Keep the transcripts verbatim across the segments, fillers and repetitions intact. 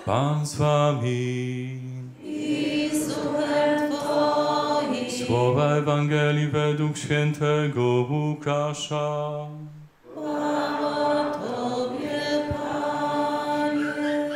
Pan z wami. I z duchem Twoim. Słowa Ewangelii według świętego Łukasza. Chwała Tobie, Panie.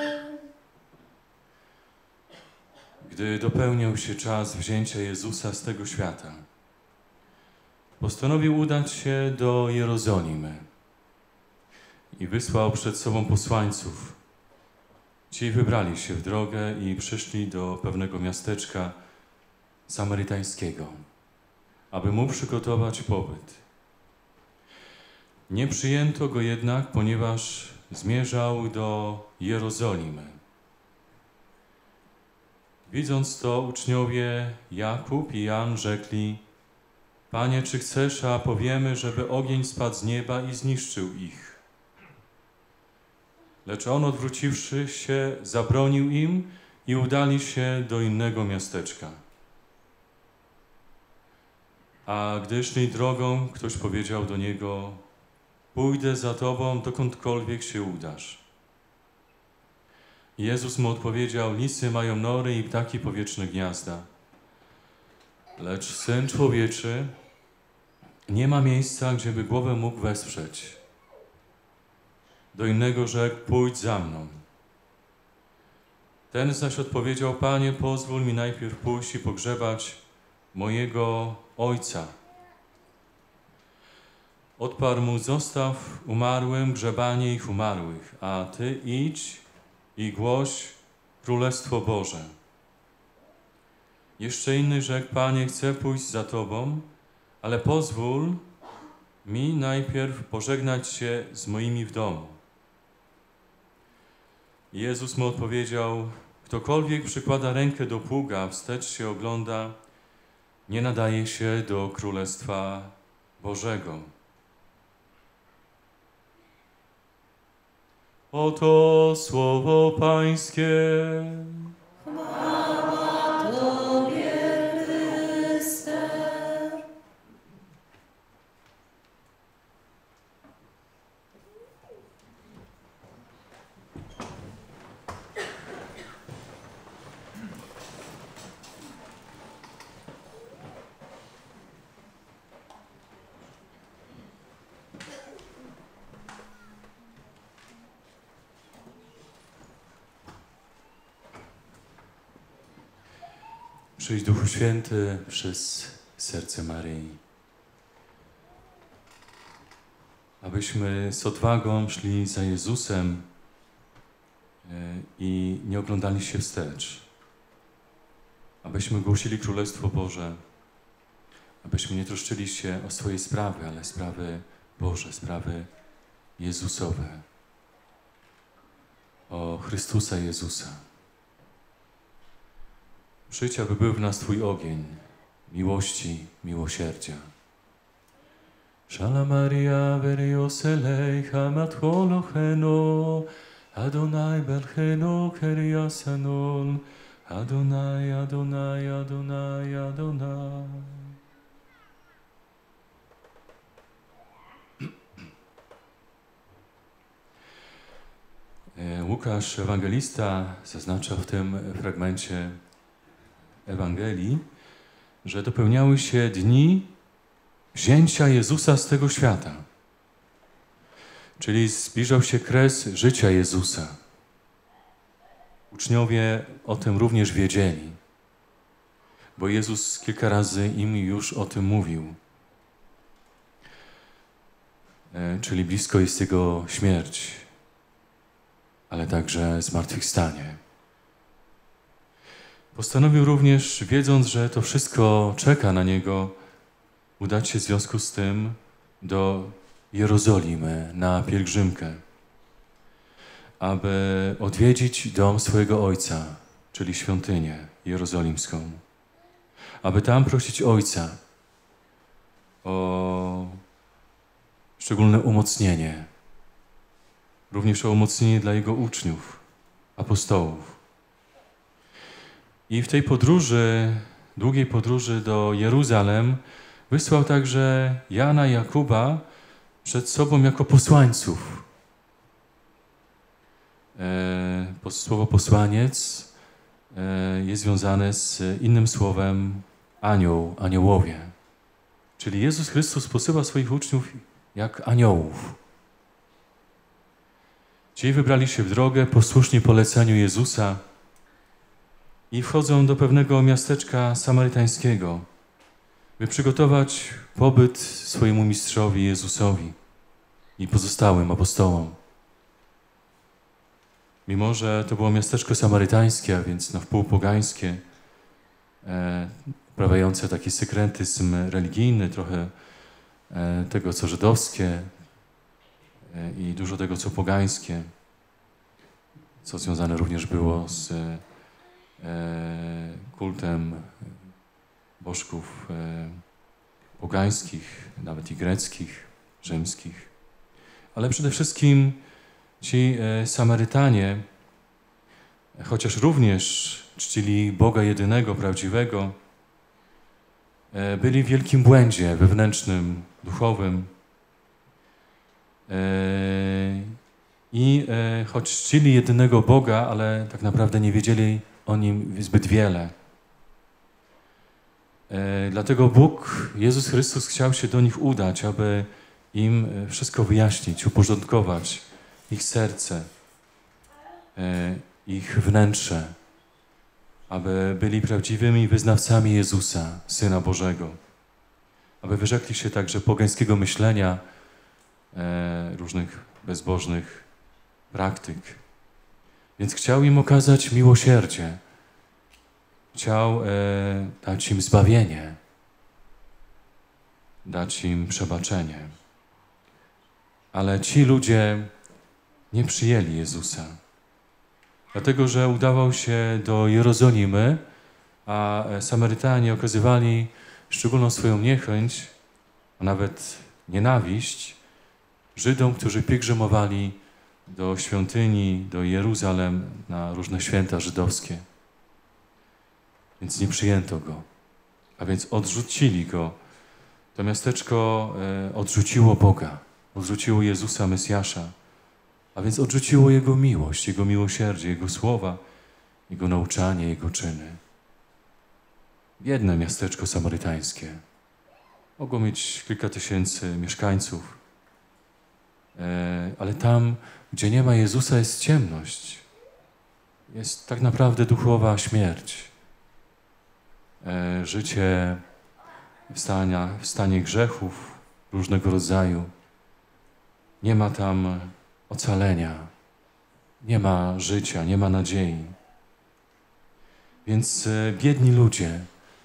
Gdy dopełniał się czas wzięcia Jezusa z tego świata, postanowił udać się do Jerozolimy i wysłał przed sobą posłańców. Ci wybrali się w drogę i przyszli do pewnego miasteczka samarytańskiego, aby mu przygotować pobyt. Nie przyjęto go jednak, ponieważ zmierzał do Jerozolimy. Widząc to, uczniowie Jakub i Jan rzekli: Panie, czy chcesz, a powiemy, żeby ogień spadł z nieba i zniszczył ich? Lecz on, odwróciwszy się, zabronił im i udali się do innego miasteczka. A gdy szli drogą, ktoś powiedział do niego: Pójdę za tobą, dokądkolwiek się udasz. Jezus mu odpowiedział: Lisy mają nory i ptaki powietrzne gniazda, lecz Syn Człowieczy nie ma miejsca, gdzie by głowę mógł wesprzeć. Do innego rzekł: Pójdź za mną. Ten zaś odpowiedział: Panie, pozwól mi najpierw pójść i pogrzebać mojego ojca. Odparł mu: Zostaw umarłym grzebanie ich umarłych, a ty idź i głoś Królestwo Boże. Jeszcze inny rzekł: Panie, chcę pójść za Tobą, ale pozwól mi najpierw pożegnać się z moimi w domu. Jezus mu odpowiedział: Ktokolwiek przykłada rękę do pługa, wstecz się ogląda, nie nadaje się do Królestwa Bożego. Oto słowo Pańskie. Chwała Tobie, Chryste. Przyjdź Duchu Święty przez serce Maryi, abyśmy z odwagą szli za Jezusem i nie oglądali się wstecz, abyśmy głosili Królestwo Boże, abyśmy nie troszczyli się o swoje sprawy, ale sprawy Boże, sprawy Jezusowe, o Chrystusa Jezusa. Przyjdź, aby był w nas Twój ogień miłości, miłosierdzia. Shala Maria verios elecha matcholocheno, Adonai belcheno keriasanon, Adonai, Adonai, Adonai, Adonai. Łukasz, ewangelista, zaznacza w tym fragmencie Ewangelii, że dopełniały się dni wzięcia Jezusa z tego świata. Czyli zbliżał się kres życia Jezusa. Uczniowie o tym również wiedzieli, bo Jezus kilka razy im już o tym mówił. E, czyli blisko jest Jego śmierć, ale także zmartwychwstanie. Postanowił również, wiedząc, że to wszystko czeka na Niego, udać się w związku z tym do Jerozolimy na pielgrzymkę, aby odwiedzić dom swojego Ojca, czyli świątynię jerozolimską, aby tam prosić Ojca o szczególne umocnienie, również o umocnienie dla Jego uczniów, apostołów. I w tej podróży, długiej podróży do Jeruzalem, wysłał także Jana i Jakuba przed sobą jako posłańców. E, to słowo posłaniec jest związane z innym słowem anioł, aniołowie. Czyli Jezus Chrystus posyła swoich uczniów jak aniołów. Ci wybrali się w drogę posłuszni poleceniu Jezusa i wchodzą do pewnego miasteczka samarytańskiego, by przygotować pobyt swojemu mistrzowi Jezusowi i pozostałym apostołom. Mimo że to było miasteczko samarytańskie, a więc na wpół pogańskie, e, uprawiające taki sekretyzm religijny, trochę e, tego co żydowskie e, i dużo tego co pogańskie, co związane również było z e, kultem bożków e, pogańskich, nawet i greckich, rzymskich. Ale przede wszystkim ci e, Samarytanie, chociaż również czcili Boga jedynego, prawdziwego, e, byli w wielkim błędzie wewnętrznym, duchowym. E, I e, choć czcili jedynego Boga, ale tak naprawdę nie wiedzieli o Nim zbyt wiele. E, dlatego Bóg, Jezus Chrystus chciał się do nich udać, aby im wszystko wyjaśnić, uporządkować ich serce, e, ich wnętrze, aby byli prawdziwymi wyznawcami Jezusa, Syna Bożego, aby wyrzekli się także pogańskiego myślenia, e, różnych bezbożnych praktyk. Więc chciał im okazać miłosierdzie, chciał e, dać im zbawienie, dać im przebaczenie. Ale ci ludzie nie przyjęli Jezusa, dlatego że udawał się do Jerozolimy, a Samarytanie okazywali szczególną swoją niechęć, a nawet nienawiść Żydom, którzy pielgrzymowali do świątyni, do Jeruzalem na różne święta żydowskie. Więc nie przyjęto go, a więc odrzucili go. To miasteczko e, odrzuciło Boga, odrzuciło Jezusa, Mesjasza, a więc odrzuciło Jego miłość, Jego miłosierdzie, Jego słowa, Jego nauczanie, Jego czyny. Jedno miasteczko samarytańskie. Mogło mieć kilka tysięcy mieszkańców, e, ale tam, gdzie nie ma Jezusa, jest ciemność. Jest tak naprawdę duchowa śmierć. E, życie w stanie, w stanie grzechów różnego rodzaju. Nie ma tam ocalenia, nie ma życia, nie ma nadziei. Więc e, biedni ludzie,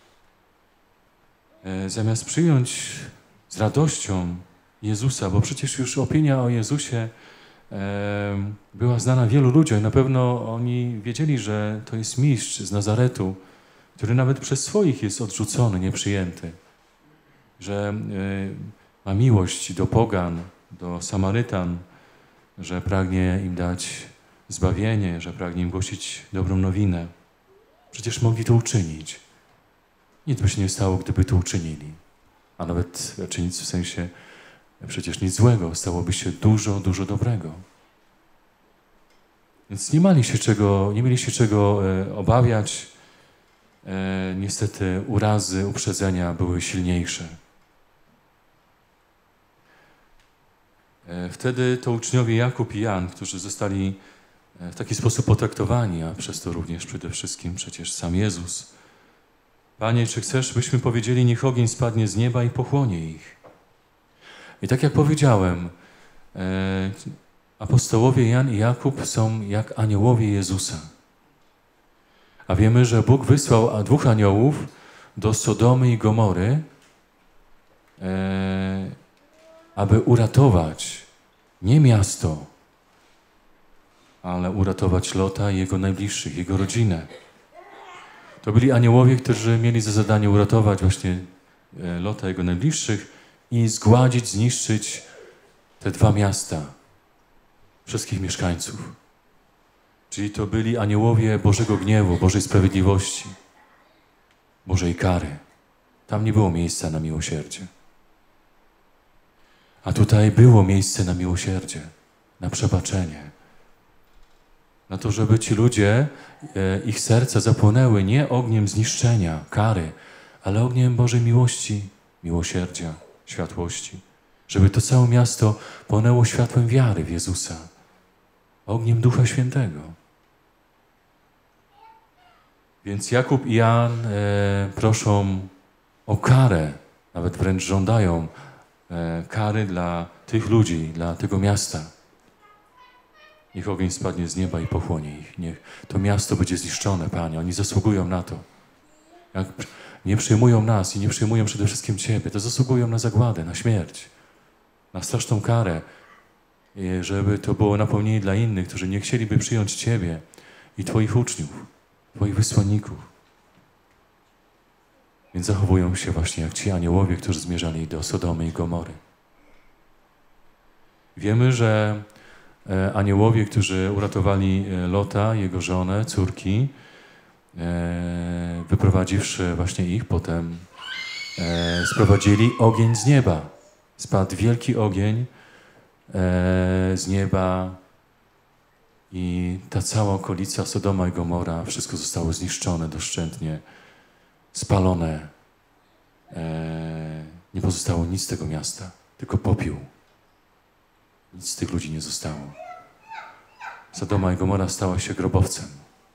e, zamiast przyjąć z radością Jezusa, bo przecież już opinia o Jezusie e, była znana wielu ludziom. Na pewno oni wiedzieli, że to jest mistrz z Nazaretu, który nawet przez swoich jest odrzucony, nieprzyjęty. Że y, ma miłość do pogan, do Samarytan, że pragnie im dać zbawienie, że pragnie im głosić dobrą nowinę. Przecież mogli to uczynić. Nic by się nie stało, gdyby to uczynili. A nawet czynić w sensie przecież nic złego, stałoby się dużo, dużo dobrego. Więc nie mieli się czego, nie mieli się czego e, obawiać. E, niestety urazy, uprzedzenia były silniejsze. E, wtedy to uczniowie Jakub i Jan, którzy zostali w taki sposób potraktowani, a przez to również przede wszystkim przecież sam Jezus. Panie, czy chcesz, byśmy powiedzieli, niech ogień spadnie z nieba i pochłonie ich? I tak jak powiedziałem, e, apostołowie Jan i Jakub są jak aniołowie Jezusa. A wiemy, że Bóg wysłał dwóch aniołów do Sodomy i Gomory, e, aby uratować nie miasto, ale uratować Lota i jego najbliższych, jego rodzinę. To byli aniołowie, którzy mieli za zadanie uratować właśnie Lota i jego najbliższych i zgładzić, zniszczyć te dwa miasta, wszystkich mieszkańców. Czyli to byli aniołowie Bożego gniewu, Bożej sprawiedliwości, Bożej kary. Tam nie było miejsca na miłosierdzie. A tutaj było miejsce na miłosierdzie, na przebaczenie. Na to, żeby ci ludzie, e, ich serca zapłonęły nie ogniem zniszczenia, kary, ale ogniem Bożej miłości, miłosierdzia, światłości. Żeby to całe miasto płonęło światłem wiary w Jezusa, ogniem Ducha Świętego. Więc Jakub i Jan e, proszą o karę, nawet wręcz żądają e, kary dla tych ludzi, dla tego miasta. Niech ogień spadnie z nieba i pochłonie ich. Niech to miasto będzie zniszczone, Panie. Oni zasługują na to. Jak nie przyjmują nas i nie przyjmują przede wszystkim Ciebie, to zasługują na zagładę, na śmierć, na straszną karę, żeby to było napomnienie dla innych, którzy nie chcieliby przyjąć Ciebie i Twoich uczniów, Twoich wysłanników. Więc zachowują się właśnie jak ci aniołowie, którzy zmierzali do Sodomy i Gomory. Wiemy, że aniołowie, którzy uratowali Lota, jego żonę, córki, wyprowadziwszy właśnie ich, potem sprowadzili ogień z nieba. Spadł wielki ogień z nieba i ta cała okolica Sodoma i Gomora, wszystko zostało zniszczone doszczętnie, spalone. Nie pozostało nic z tego miasta, tylko popiół. Nic z tych ludzi nie zostało. Sodoma i Gomora stała się grobowcem,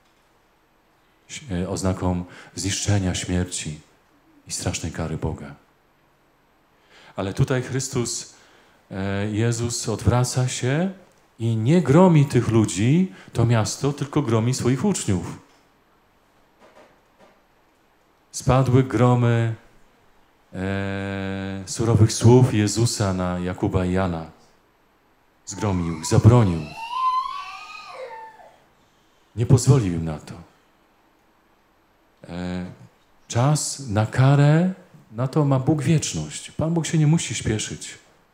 oznaką zniszczenia, śmierci i strasznej kary Boga. Ale tutaj Chrystus, Jezus odwraca się i nie gromi tych ludzi, to miasto, tylko gromi swoich uczniów. Spadły gromy e, surowych słów Jezusa na Jakuba i Jana. Zgromił ich, zabronił. Nie pozwolił im na to. E, czas na karę, na to ma Bóg wieczność. Pan Bóg się nie musi śpieszyć.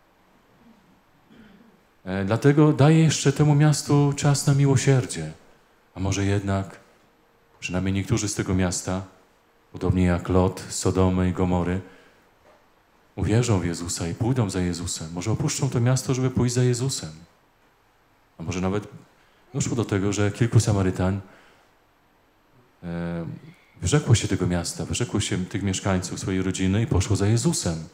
E, dlatego daje jeszcze temu miastu czas na miłosierdzie. A może jednak, przynajmniej niektórzy z tego miasta, podobnie jak Lot, Sodomy i Gomory, uwierzą w Jezusa i pójdą za Jezusem. Może opuszczą to miasto, żeby pójść za Jezusem. A może nawet doszło do tego, że kilku Samarytan e, wyrzekło się tego miasta, wyrzekło się tych mieszkańców, swojej rodziny i poszło za Jezusem.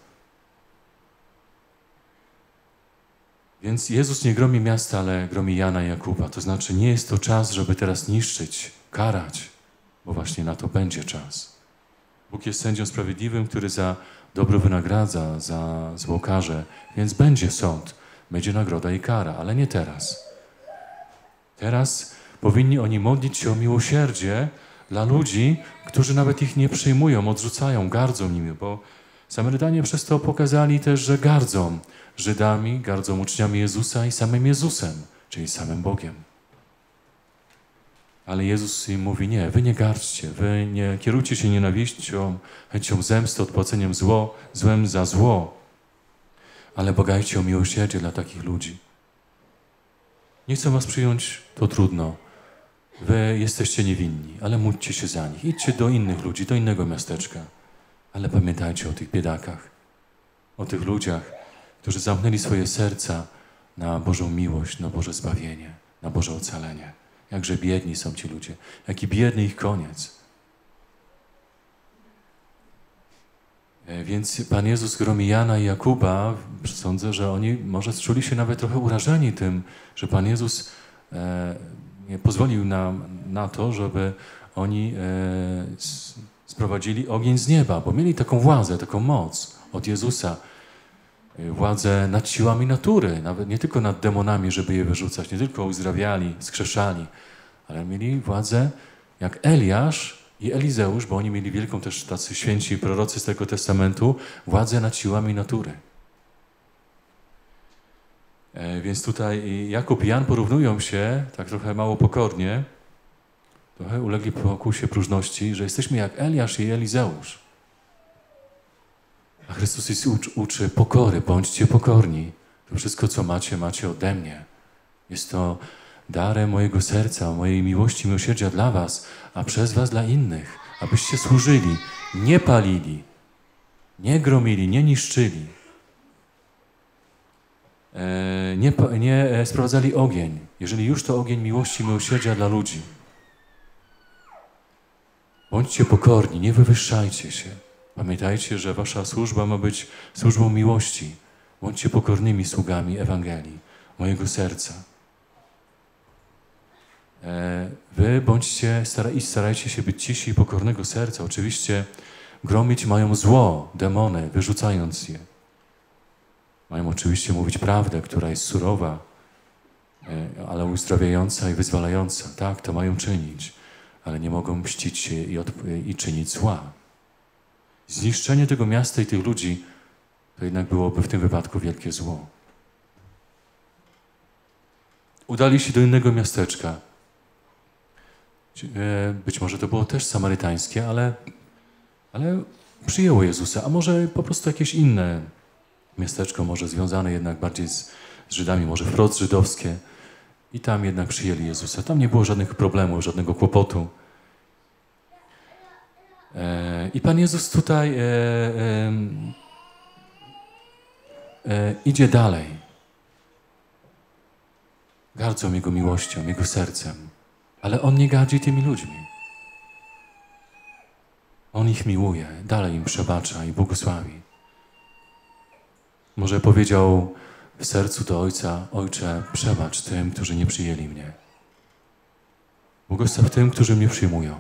Więc Jezus nie gromi miasta, ale gromi Jana i Jakuba. To znaczy nie jest to czas, żeby teraz niszczyć, karać, bo właśnie na to będzie czas. Bóg jest sędzią sprawiedliwym, który za dobro wynagradza, za zło karze, więc będzie sąd, będzie nagroda i kara, ale nie teraz. Teraz powinni oni modlić się o miłosierdzie dla ludzi, którzy nawet ich nie przyjmują, odrzucają, gardzą nimi, bo Samarytanie przez to pokazali też, że gardzą Żydami, gardzą uczniami Jezusa i samym Jezusem, czyli samym Bogiem. Ale Jezus im mówi, nie, wy nie gardźcie, wy nie kierujcie się nienawiścią, chęcią zemsty, odpłaceniem zło, złem za zło, ale błagajcie o miłosierdzie dla takich ludzi. Nie chcą was przyjąć, to trudno. Wy jesteście niewinni, ale módlcie się za nich. Idźcie do innych ludzi, do innego miasteczka. Ale pamiętajcie o tych biedakach, o tych ludziach, którzy zamknęli swoje serca na Bożą miłość, na Boże zbawienie, na Boże ocalenie. Jakże biedni są ci ludzie, jaki biedny ich koniec. Więc Pan Jezus gromi Jana i Jakuba. Sądzę, że oni może czuli się nawet trochę urażeni tym, że Pan Jezus e, nie pozwolił nam na to, żeby oni e, sprowadzili ogień z nieba, bo mieli taką władzę, taką moc od Jezusa. Władzę nad siłami natury, nawet nie tylko nad demonami, żeby je wyrzucać, nie tylko uzdrawiali, skrzeszali, ale mieli władzę jak Eliasz i Elizeusz, bo oni mieli wielką też tacy święci prorocy z tego Testamentu, władzę nad siłami natury. E, więc tutaj Jakub i Jan porównują się, tak trochę mało pokornie, trochę ulegli pokusie próżności, że jesteśmy jak Eliasz i Elizeusz. A Chrystus jest uczy, uczy pokory, bądźcie pokorni. To wszystko, co macie, macie ode mnie. Jest to darem mojego serca, mojej miłości, miłosierdzia dla was, a przez was dla innych, abyście służyli, nie palili, nie gromili, nie niszczyli. e, nie, nie sprowadzali ogień, jeżeli już to ogień miłości i miłosierdzia dla ludzi. Bądźcie pokorni, nie wywyższajcie się. Pamiętajcie, że wasza służba ma być służbą miłości. Bądźcie pokornymi sługami Ewangelii, mojego serca. E, wy bądźcie i starajcie się być cisi i pokornego serca. Oczywiście gromić mają zło, demony, wyrzucając je. Mają oczywiście mówić prawdę, która jest surowa, e, ale uzdrawiająca i wyzwalająca. Tak, to mają czynić, ale nie mogą mścić się i, i czynić zła. Zniszczenie tego miasta i tych ludzi to jednak byłoby w tym wypadku wielkie zło. Udali się do innego miasteczka. Być może to było też samarytańskie, ale, ale przyjęło Jezusa. A może po prostu jakieś inne miasteczko, może związane jednak bardziej z, z Żydami, może wprost żydowskie. I tam jednak przyjęli Jezusa. Tam nie było żadnych problemów, żadnego kłopotu. E, I Pan Jezus tutaj e, e, e, idzie dalej. Gardzą Jego miłością, Jego sercem. Ale On nie gardzi tymi ludźmi. On ich miłuje, dalej im przebacza i błogosławi. Może powiedział w sercu do Ojca: Ojcze, przebacz tym, którzy nie przyjęli mnie. Błogosław tym, którzy mnie przyjmują.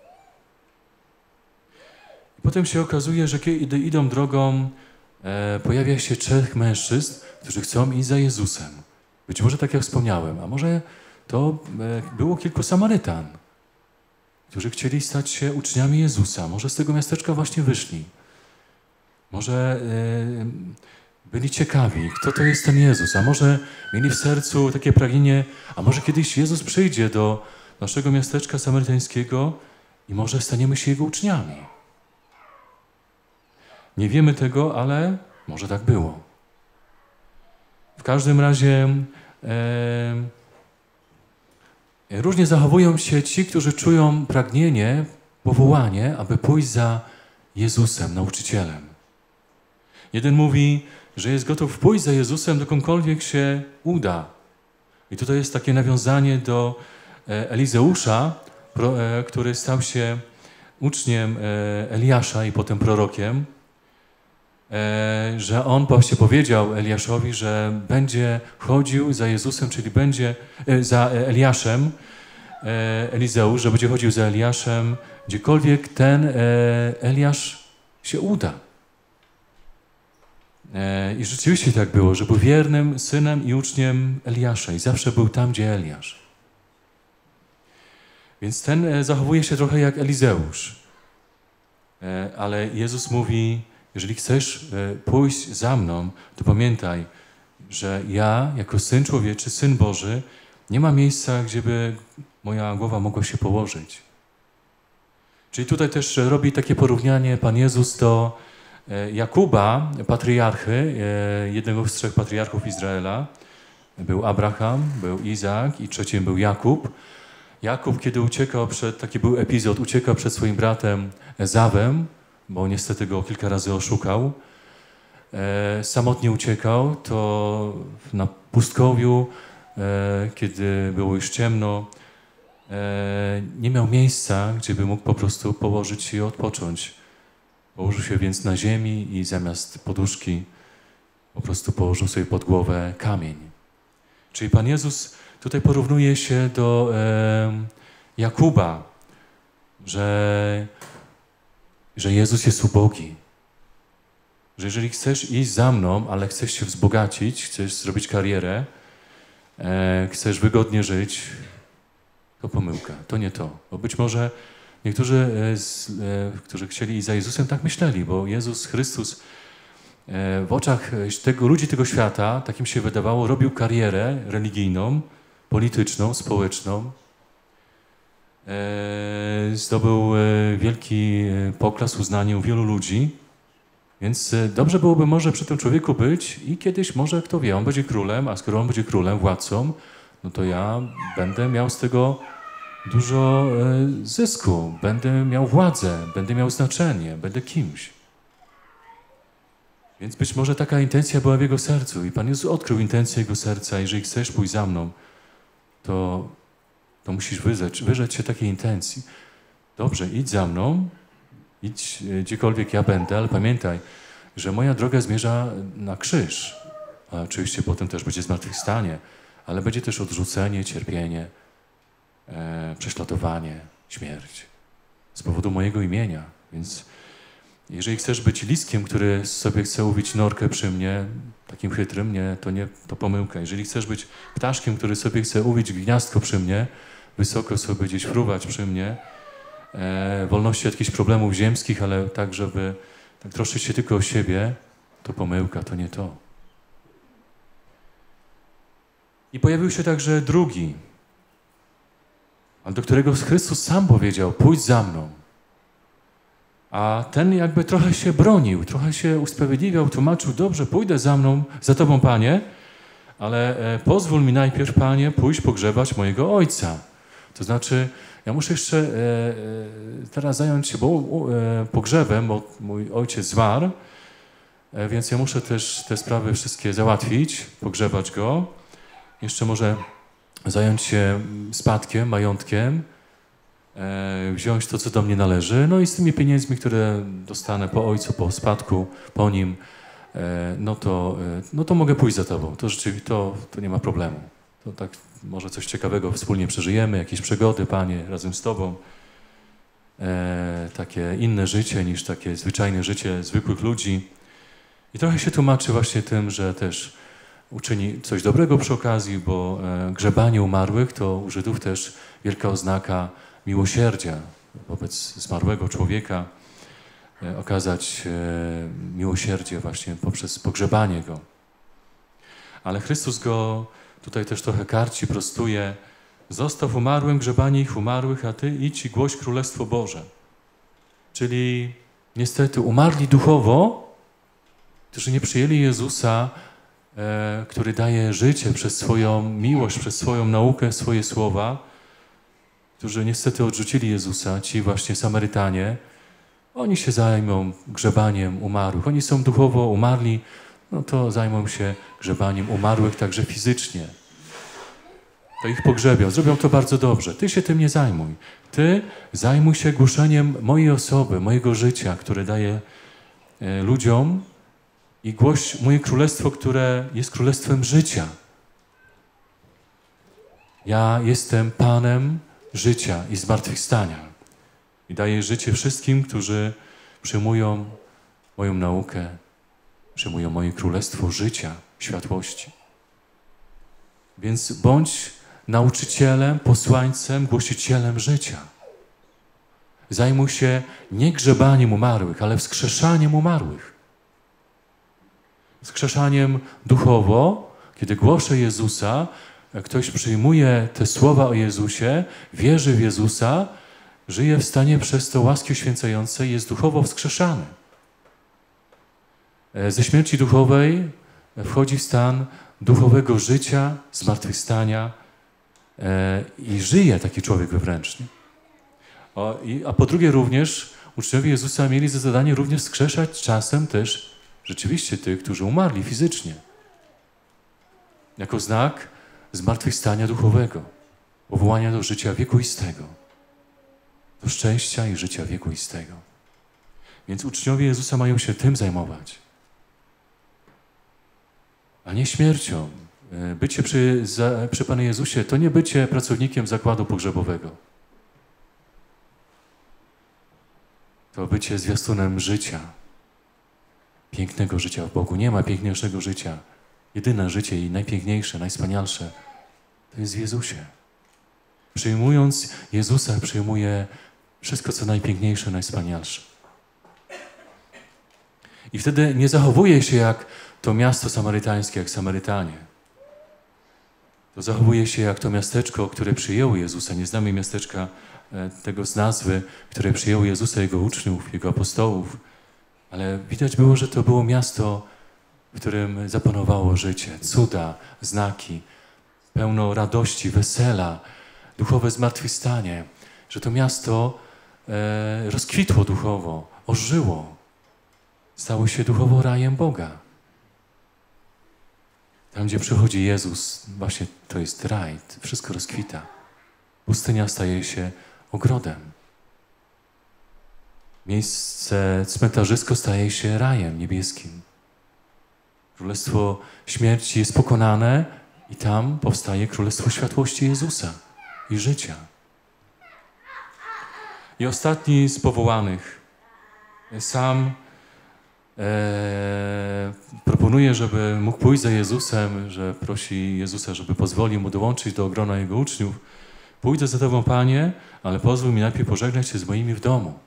I potem się okazuje, że kiedy idą drogą, e, pojawia się trzech mężczyzn, którzy chcą iść za Jezusem. Być może tak jak wspomniałem, a może to e, było kilku Samarytan, którzy chcieli stać się uczniami Jezusa. Może z tego miasteczka właśnie wyszli. Może e, byli ciekawi, kto to jest ten Jezus, a może mieli w sercu takie pragnienie, a może kiedyś Jezus przyjdzie do naszego miasteczka samarytańskiego i może staniemy się Jego uczniami. Nie wiemy tego, ale może tak było. W każdym razie e, różnie zachowują się ci, którzy czują pragnienie, powołanie, aby pójść za Jezusem, nauczycielem. Jeden mówi, że jest gotów pójść za Jezusem, dokądkolwiek się uda. I tutaj jest takie nawiązanie do Elizeusza, który stał się uczniem Eliasza i potem prorokiem, że on właśnie powiedział Eliaszowi, że będzie chodził za Jezusem, czyli będzie za Eliaszem, Elizeusz, że będzie chodził za Eliaszem, gdziekolwiek ten Eliasz się uda. I rzeczywiście tak było, że był wiernym synem i uczniem Eliasza i zawsze był tam, gdzie Eliasz. Więc ten zachowuje się trochę jak Elizeusz. Ale Jezus mówi: jeżeli chcesz pójść za mną, to pamiętaj, że ja, jako Syn Człowieczy, Syn Boży, nie ma miejsca, gdzie by moja głowa mogła się położyć. Czyli tutaj też robi takie porównanie Pan Jezus do Jakuba, patriarchy, jednego z trzech patriarchów Izraela. Był Abraham, był Izaak i trzecim był Jakub. Jakub, kiedy uciekał przed, taki był epizod, uciekał przed swoim bratem Ezawem, bo niestety go kilka razy oszukał. E, samotnie uciekał, to na pustkowiu, e, kiedy było już ciemno, e, nie miał miejsca, gdzie by mógł po prostu położyć się i odpocząć. Położył się więc na ziemi i zamiast poduszki po prostu położył sobie pod głowę kamień. Czyli Pan Jezus tutaj porównuje się do e, Jakuba, że, że Jezus jest ubogi. Że jeżeli chcesz iść za mną, ale chcesz się wzbogacić, chcesz zrobić karierę, e, chcesz wygodnie żyć, to pomyłka, to nie to. Bo być może niektórzy, e, z, e, którzy chcieli iść za Jezusem, tak myśleli, bo Jezus Chrystus e, w oczach tego, ludzi tego świata, tak im się wydawało, robił karierę religijną, polityczną, społeczną. E, zdobył e, wielki poklask, uznanie u wielu ludzi. Więc e, dobrze byłoby może przy tym człowieku być i kiedyś może, kto wie, on będzie królem, a skoro on będzie królem, władcą, no to ja będę miał z tego dużo e, zysku, będę miał władzę, będę miał znaczenie, będę kimś. Więc być może taka intencja była w jego sercu i Pan Jezus odkrył intencję jego serca. Jeżeli chcesz pójść za mną, to, to musisz wyrzec, wyrzec się takiej intencji. Dobrze, idź za mną, idź gdziekolwiek ja będę, ale pamiętaj, że moja droga zmierza na krzyż. A oczywiście potem też będzie zmartwychwstanie, ale będzie też odrzucenie, cierpienie, e, prześladowanie, śmierć z powodu mojego imienia. Więc jeżeli chcesz być liskiem, który sobie chce łowić norkę przy mnie, takim chytrym, nie, to nie, to pomyłka. Jeżeli chcesz być ptaszkiem, który sobie chce łowić gniazdko przy mnie, wysoko sobie gdzieś fruwać przy mnie, e, wolności od jakichś problemów ziemskich, ale tak, żeby tak troszczyć się tylko o siebie, to pomyłka, to nie to. I pojawił się także drugi, ale do którego Chrystus sam powiedział, pójdź za mną. A ten jakby trochę się bronił, trochę się usprawiedliwiał, tłumaczył, dobrze, pójdę za mną, za Tobą, Panie, ale e, pozwól mi najpierw, Panie, pójść pogrzebać mojego ojca. To znaczy, ja muszę jeszcze e, e, teraz zająć się bo, e, pogrzebem, bo mój ojciec zmarł, e, więc ja muszę też te sprawy wszystkie załatwić, pogrzebać go. Jeszcze może zająć się spadkiem, majątkiem, e, wziąć to, co do mnie należy, no i z tymi pieniędzmi, które dostanę po ojcu, po spadku, po nim, e, no, to, e, no to mogę pójść za Tobą. To rzeczywiście, to, to nie ma problemu. To tak może coś ciekawego wspólnie przeżyjemy, jakieś przygody, Panie, razem z Tobą. E, takie inne życie niż takie zwyczajne życie zwykłych ludzi. I trochę się tłumaczy właśnie tym, że też uczyni coś dobrego przy okazji, bo e, grzebanie umarłych to u Żydów też wielka oznaka miłosierdzia wobec zmarłego człowieka. E, okazać e, miłosierdzie właśnie poprzez pogrzebanie go. Ale Chrystus go tutaj też trochę karci, prostuje. Zostaw umarłym grzebanie ich umarłych, a Ty idź i głoś Królestwo Boże. Czyli niestety umarli duchowo, którzy nie przyjęli Jezusa, e, który daje życie przez swoją miłość, przez swoją naukę, swoje słowa, którzy niestety odrzucili Jezusa, ci właśnie Samarytanie, oni się zajmą grzebaniem umarłych. Oni są duchowo umarli, no to zajmą się grzebaniem umarłych także fizycznie. To ich pogrzebią. Zrobią to bardzo dobrze. Ty się tym nie zajmuj. Ty zajmuj się głoszeniem mojej osoby, mojego życia, które daję e, ludziom i głoś moje królestwo, które jest królestwem życia. Ja jestem Panem życia i zmartwychwstania. I daję życie wszystkim, którzy przyjmują moją naukę, przyjmują moje królestwo życia, światłości. Więc bądź nauczycielem, posłańcem, głosicielem życia. Zajmuj się nie grzebaniem umarłych, ale wskrzeszaniem umarłych. Wskrzeszaniem duchowo, kiedy głoszę Jezusa, jak ktoś przyjmuje te słowa o Jezusie, wierzy w Jezusa, żyje w stanie przez to łaski uświęcającej, jest duchowo wskrzeszany. Ze śmierci duchowej wchodzi w stan duchowego życia, zmartwychwstania e, i żyje taki człowiek wewnętrznie. O, i, a po drugie również uczniowie Jezusa mieli za zadanie również wskrzeszać czasem też rzeczywiście tych, którzy umarli fizycznie. Jako znak zmartwychwstania duchowego, powołania do życia wiekuistego, do szczęścia i życia wiekuistego. Więc uczniowie Jezusa mają się tym zajmować, a nie śmiercią. Bycie przy, za, przy Panu Jezusie to nie bycie pracownikiem zakładu pogrzebowego. To bycie zwiastunem życia, pięknego życia w Bogu. Nie ma piękniejszego życia. Jedyne życie i najpiękniejsze, najwspanialsze to jest w Jezusie. Przyjmując Jezusa, przyjmuje wszystko, co najpiękniejsze, najwspanialsze. I wtedy nie zachowuje się jak to miasto samarytańskie, jak Samarytanie. To zachowuje się jak to miasteczko, które przyjęło Jezusa. Nie znamy miasteczka e, tego z nazwy, które przyjęło Jezusa, Jego uczniów, Jego apostołów. Ale widać było, że to było miasto, w którym zapanowało życie, cuda, znaki, pełno radości, wesela, duchowe zmartwychwstanie. Że to miasto e, rozkwitło duchowo, ożyło. stało się duchowo rajem Boga. Tam, gdzie przychodzi Jezus, właśnie to jest raj, wszystko rozkwita. Pustynia staje się ogrodem. Miejsce cmentarzysko staje się rajem niebieskim. Królestwo śmierci jest pokonane i tam powstaje Królestwo Światłości Jezusa i życia. I ostatni z powołanych sam e, proponuje, żeby mógł pójść za Jezusem, że prosi Jezusa, żeby pozwolił mu dołączyć do grona Jego uczniów. Pójdę za Tobą, Panie, ale pozwól mi najpierw pożegnać się z moimi w domu.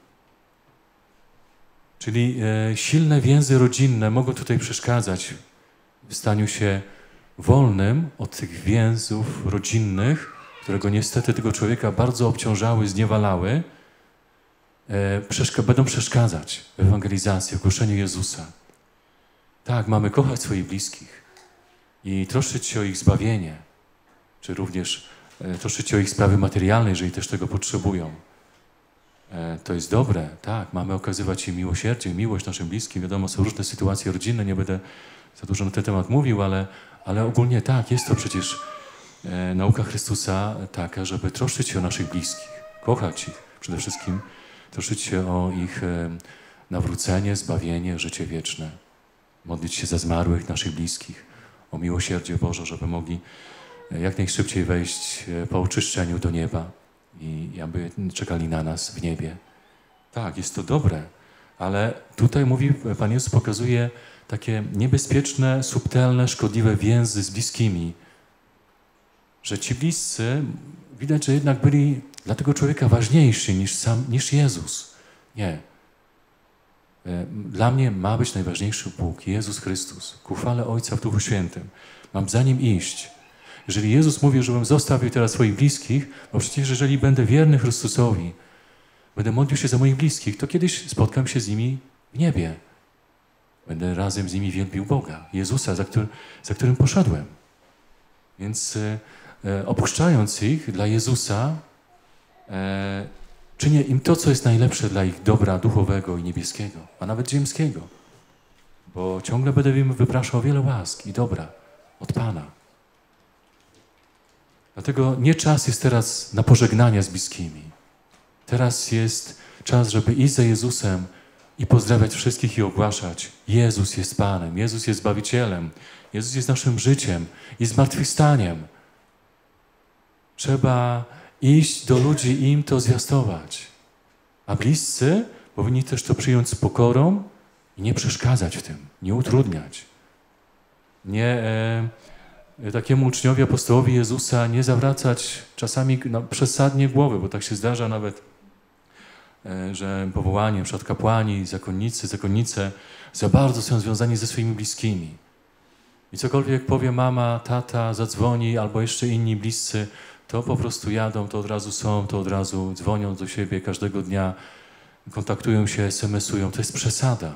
Czyli e, silne więzy rodzinne mogą tutaj przeszkadzać w staniu się wolnym od tych więzów rodzinnych, które go niestety tego człowieka bardzo obciążały, zniewalały, e, przeszka- będą przeszkadzać w ewangelizacji, w głoszeniu Jezusa. Tak, mamy kochać swoich bliskich i troszczyć się o ich zbawienie, czy również e, troszczyć się o ich sprawy materialne, jeżeli też tego potrzebują. To jest dobre, tak, mamy okazywać im miłosierdzie, miłość naszym bliskim. Wiadomo, są różne sytuacje rodzinne, nie będę za dużo na ten temat mówił, ale, ale ogólnie tak, jest to przecież e, nauka Chrystusa taka, żeby troszczyć się o naszych bliskich, kochać ich przede wszystkim, troszczyć się o ich e, nawrócenie, zbawienie, życie wieczne, modlić się za zmarłych naszych bliskich, o miłosierdzie Boże, żeby mogli e, jak najszybciej wejść e, po oczyszczeniu do nieba. I aby czekali na nas w niebie. Tak, jest to dobre, ale tutaj mówi, Pan Jezus pokazuje takie niebezpieczne, subtelne, szkodliwe więzy z bliskimi, że ci bliscy widać, że jednak byli dla tego człowieka ważniejsi niż sam, niż Jezus. Nie. Dla mnie ma być najważniejszy Bóg, Jezus Chrystus, ku chwale Ojca w Duchu Świętym. Mam za Nim iść. Jeżeli Jezus mówi, żebym zostawił teraz swoich bliskich, bo przecież jeżeli będę wierny Chrystusowi, będę modlił się za moich bliskich, to kiedyś spotkam się z nimi w niebie. Będę razem z nimi wielbił Boga, Jezusa, za, który, za którym poszedłem. Więc e, opuszczając ich dla Jezusa, e, czynię im to, co jest najlepsze dla ich dobra duchowego i niebieskiego, a nawet ziemskiego. Bo ciągle będę im wypraszał o wiele łask i dobra od Pana. Dlatego nie czas jest teraz na pożegnania z bliskimi. Teraz jest czas, żeby iść za Jezusem i pozdrawiać wszystkich i ogłaszać: Jezus jest Panem, Jezus jest Zbawicielem, Jezus jest naszym życiem i zmartwychwstaniem. Trzeba iść do ludzi i im to zwiastować. A bliscy powinni też to przyjąć z pokorą i nie przeszkadzać w tym, nie utrudniać. Nie... E, takiemu uczniowi, apostołowi Jezusa nie zawracać czasami no, przesadnie głowy, bo tak się zdarza nawet, e, że powołani, na przykład kapłani, zakonnicy, zakonnice za bardzo są związani ze swoimi bliskimi. I cokolwiek powie mama, tata, zadzwoni albo jeszcze inni bliscy, to po prostu jadą, to od razu są, to od razu dzwonią do siebie każdego dnia, kontaktują się, es em esują. To jest przesada.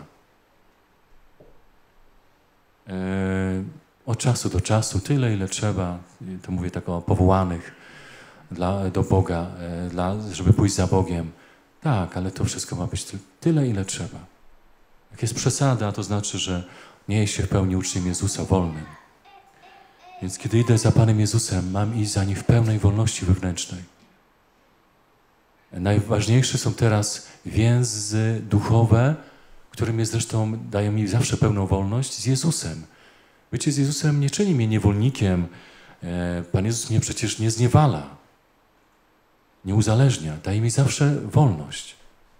E, Od czasu do czasu, tyle ile trzeba, to mówię tak o powołanych dla, do Boga, e, dla, żeby pójść za Bogiem. Tak, ale to wszystko ma być ty, tyle, ile trzeba. Jak jest przesada, to znaczy, że nie jest się w pełni uczniem Jezusa wolnym. Więc kiedy idę za Panem Jezusem, mam iść za Nim w pełnej wolności wewnętrznej. Najważniejsze są teraz więzy duchowe, które mnie zresztą dają mi zawsze pełną wolność z Jezusem. Bycie z Jezusem nie czyni mnie niewolnikiem. Pan Jezus mnie przecież nie zniewala, nie uzależnia, daje mi zawsze wolność.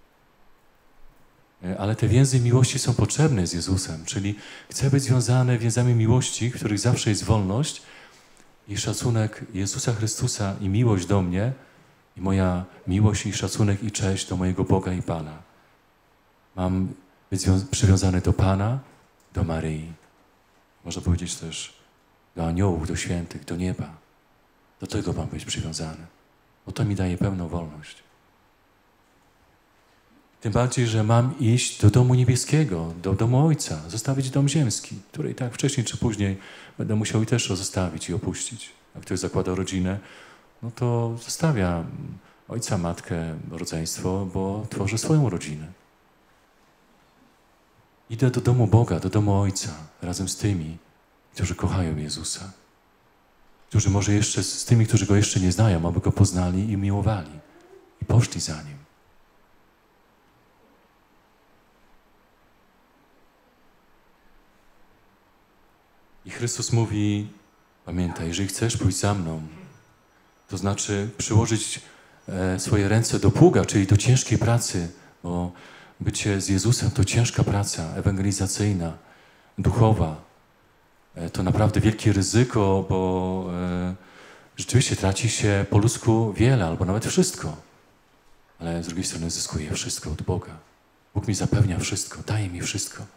Ale te więzy miłości są potrzebne z Jezusem, czyli chcę być związany więzami miłości, w których zawsze jest wolność i szacunek Jezusa Chrystusa i miłość do mnie i moja miłość i szacunek i cześć do mojego Boga i Pana. Mam być przywiązany do Pana, do Maryi. Można powiedzieć też do aniołów, do świętych, do nieba. Do tego mam być przywiązany, bo to mi daje pełną wolność. Tym bardziej, że mam iść do domu niebieskiego, do domu Ojca, zostawić dom ziemski, który i tak wcześniej czy później będę musiał i też zostawić i opuścić. Jak ktoś zakłada rodzinę, no to zostawia ojca, matkę, rodzeństwo, bo tworzy swoją rodzinę. Idę do domu Boga, do domu Ojca, razem z tymi, którzy kochają Jezusa. Którzy może jeszcze, z tymi, którzy Go jeszcze nie znają, aby Go poznali i miłowali. I poszli za Nim. I Chrystus mówi, pamiętaj, jeżeli chcesz pójść za mną, to znaczy przyłożyć e, swoje ręce do pługa, czyli do ciężkiej pracy, bo bycie z Jezusem to ciężka praca ewangelizacyjna, duchowa. E, to naprawdę wielkie ryzyko, bo e, rzeczywiście traci się po ludzku wiele, albo nawet wszystko. Ale z drugiej strony zyskuję wszystko od Boga. Bóg mi zapewnia wszystko, daje mi wszystko.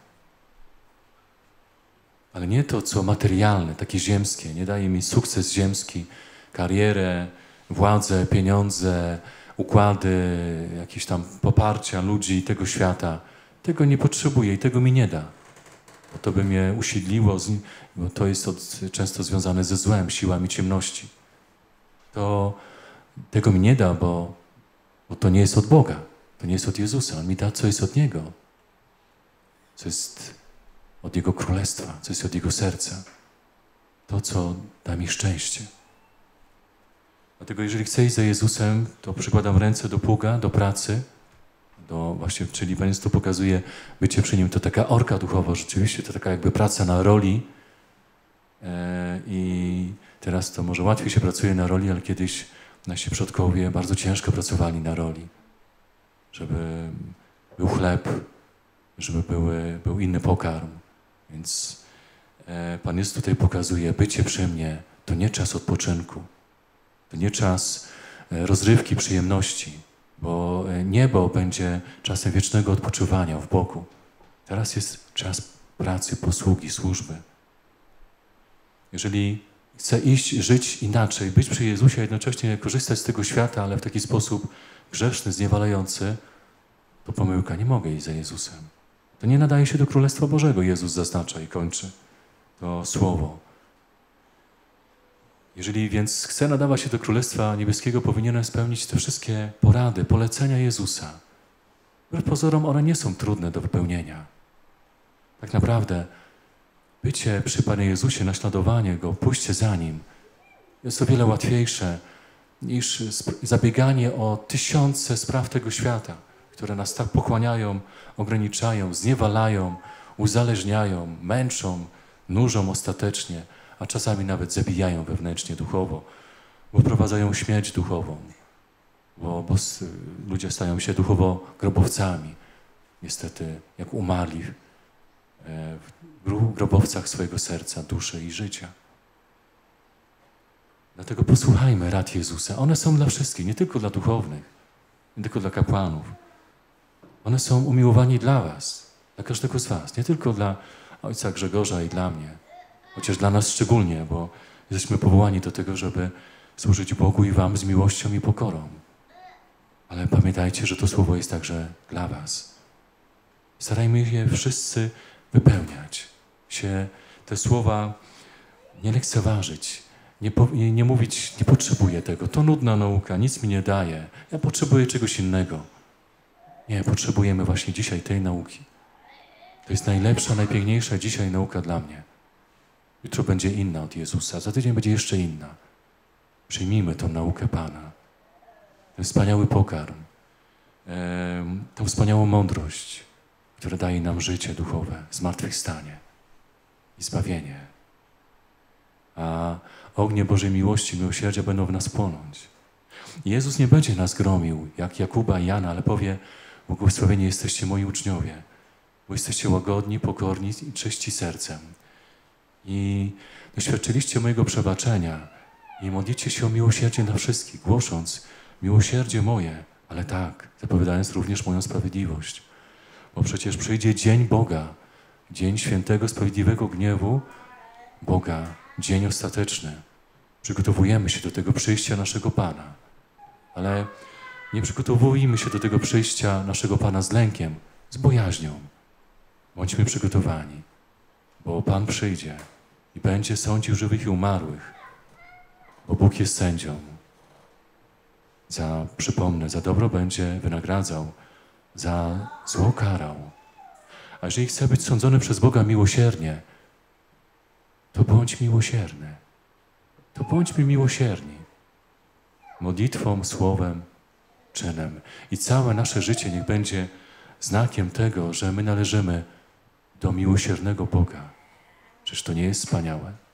Ale nie to, co materialne, takie ziemskie. Nie daje mi sukces ziemski, karierę, władzę, pieniądze, układy, jakieś tam poparcia ludzi tego świata. Tego nie potrzebuję i tego mi nie da. Bo to by mnie usiedliło, bo to jest od, często związane ze złem, siłami ciemności. To tego mi nie da, bo, bo to nie jest od Boga. To nie jest od Jezusa. On mi da, co jest od Niego. Co jest od Jego Królestwa, co jest od Jego serca. To, co da mi szczęście. Dlatego jeżeli chcę iść za Jezusem, to przykładam ręce do pługa, do pracy, do właśnie, czyli Pan Jezus to pokazuje, bycie przy Nim to taka orka duchowa, rzeczywiście, to taka jakby praca na roli. E, I teraz to może łatwiej się pracuje na roli, ale kiedyś nasi przodkowie bardzo ciężko pracowali na roli, żeby był chleb, żeby były, był inny pokarm. Więc e, Pan Jezus tutaj pokazuje, bycie przy mnie to nie czas odpoczynku, to nie czas e, rozrywki, przyjemności, bo e, niebo będzie czasem wiecznego odpoczywania w Bogu. Teraz jest czas pracy, posługi, służby. Jeżeli chcę iść, żyć inaczej, być przy Jezusie, a jednocześnie korzystać z tego świata, ale w taki sposób grzeszny, zniewalający, to pomyłka, nie mogę iść za Jezusem. To nie nadaje się do Królestwa Bożego, Jezus zaznacza i kończy to słowo. Jeżeli więc chcę nadawać się do Królestwa Niebieskiego, powinienem spełnić te wszystkie porady, polecenia Jezusa. Wbrew pozorom one nie są trudne do wypełnienia. Tak naprawdę bycie przy Panie Jezusie, naśladowanie Go, pójście za Nim jest o wiele łatwiejsze niż zabieganie o tysiące spraw tego świata, które nas tak pochłaniają, ograniczają, zniewalają, uzależniają, męczą, nużą ostatecznie, a czasami nawet zabijają wewnętrznie, duchowo, bo wprowadzają śmierć duchową, bo, bo ludzie stają się duchowo grobowcami. Niestety, jak umarli w grobowcach swojego serca, duszy i życia. Dlatego posłuchajmy rad Jezusa. One są dla wszystkich, nie tylko dla duchownych, nie tylko dla kapłanów. One są umiłowani dla was, dla każdego z was, nie tylko dla ojca Grzegorza i dla mnie, chociaż dla nas szczególnie, bo jesteśmy powołani do tego, żeby służyć Bogu i wam z miłością i pokorą. Ale pamiętajcie, że to słowo jest także dla was. Starajmy się wszyscy wypełniać, się te słowa nie lekceważyć, nie, po, nie, nie mówić, nie potrzebuję tego, to nudna nauka, nic mi nie daje, ja potrzebuję czegoś innego. Nie, potrzebujemy właśnie dzisiaj tej nauki. To jest najlepsza, najpiękniejsza dzisiaj nauka dla mnie. Jutro będzie inna od Jezusa, za tydzień będzie jeszcze inna. Przyjmijmy tą naukę Pana. Ten wspaniały pokarm, e, tą wspaniałą mądrość, która daje nam życie duchowe, zmartwychwstanie i zbawienie. A ognie Bożej miłości i miłosierdzia będą w nas płonąć. Jezus nie będzie nas gromił, jak Jakuba i Jana, ale powie, błogosławieni jesteście moi uczniowie, bo jesteście łagodni, pokorni i czyści sercem. I doświadczyliście mojego przebaczenia i modlicie się o miłosierdzie dla wszystkich, głosząc miłosierdzie moje, ale tak, zapowiadając również moją sprawiedliwość. Bo przecież przyjdzie dzień Boga, dzień świętego, sprawiedliwego gniewu Boga, dzień ostateczny. Przygotowujemy się do tego przyjścia naszego Pana, ale nie przygotowujmy się do tego przyjścia naszego Pana z lękiem, z bojaźnią. Bądźmy przygotowani, bo Pan przyjdzie i będzie sądził żywych i umarłych, bo Bóg jest sędzią. Za, przypomnę, za dobro będzie wynagradzał, za zło karał. A jeżeli chcę być sądzony przez Boga miłosiernie, to bądź miłosierny. To bądźmy miłosierni. Modlitwą, słowem, czynem. I całe nasze życie niech będzie znakiem tego, że my należymy do miłosiernego Boga. Czyż to nie jest wspaniałe?